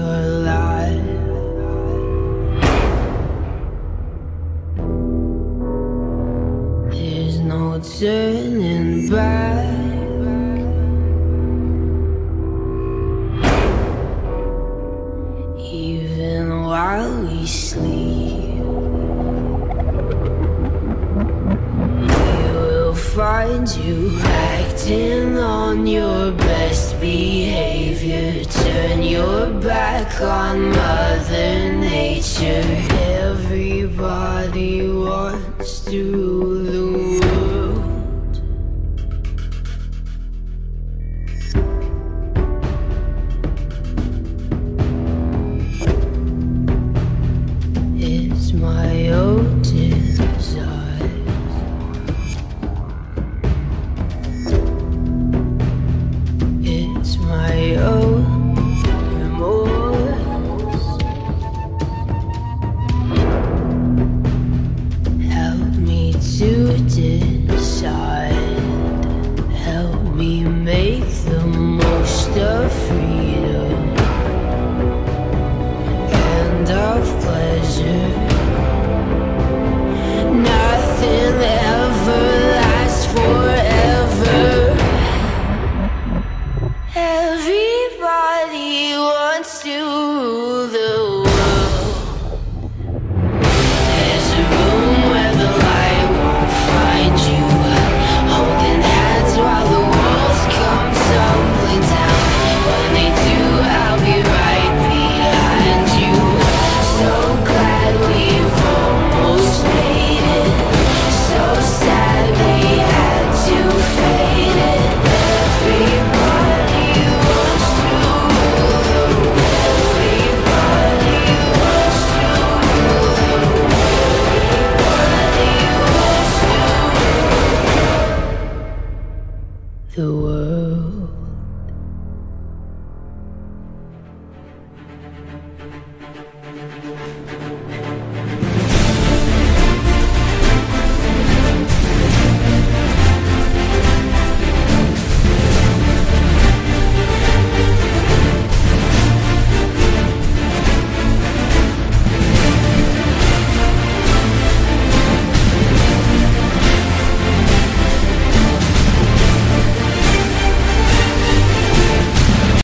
your life. There's no turning back. Even while we sleep, we will find you acting on your best behavior. Turn your back on Mother Nature. Everybody wants to rule the world.